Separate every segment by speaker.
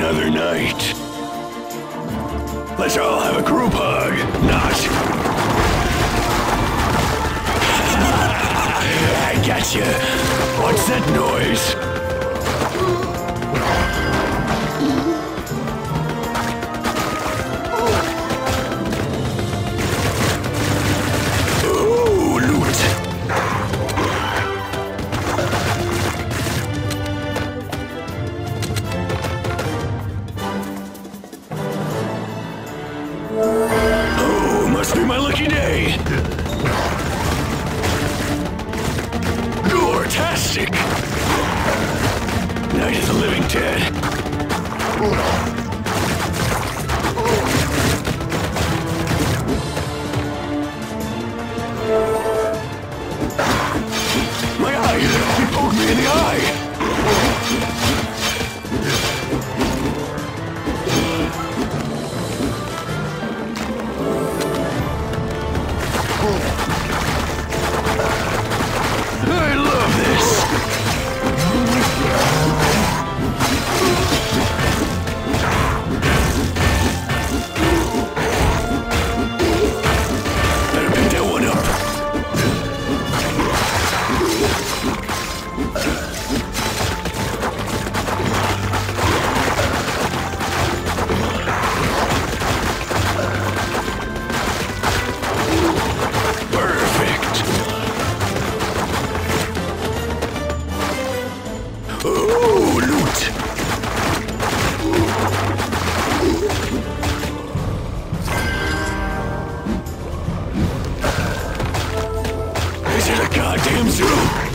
Speaker 1: another night. Let's all have a group hug. Not. I gotcha. What's that noise? Ooh, loot. Oh, must be my lucky day. Gore-tastic. Night of the Living Dead. My eye! He poked me in the eye! I love this! Better pick that one up. Perfect. Oh, loot. Is it a goddamn zoo?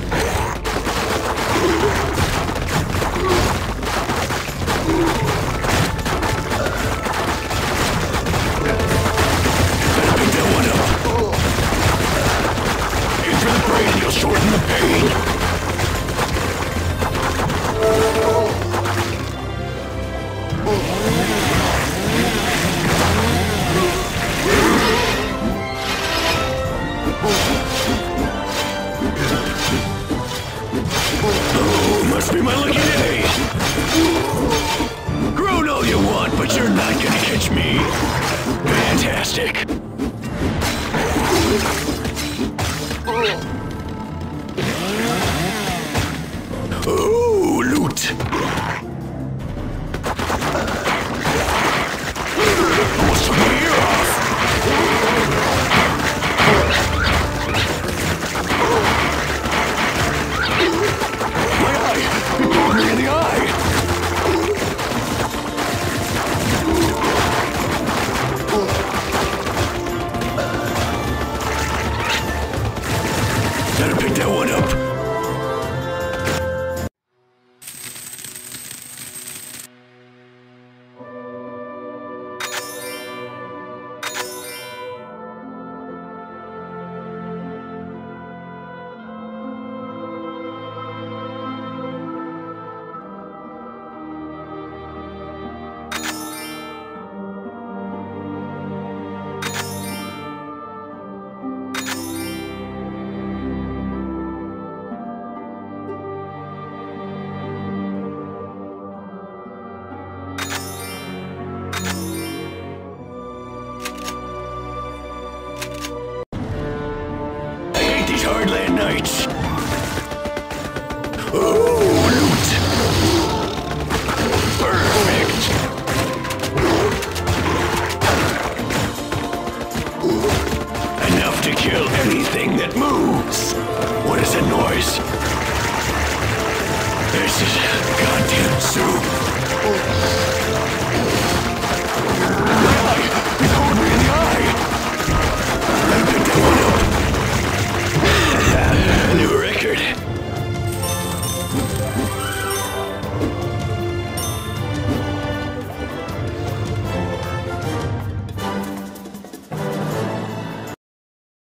Speaker 1: Better pick that one up. Aim for the brain and you'll shorten the pain. Oh, must be my lucky day. Groan all you want, but you're not gonna catch me. Fantastic. Oh, loot. Almost took my ear off. My eye! He poked me in the eye! Better pick that one up. Hardland nights. Oh, loot. Perfect. Enough to kill anything that moves. What is that noise? This is goddamn soup.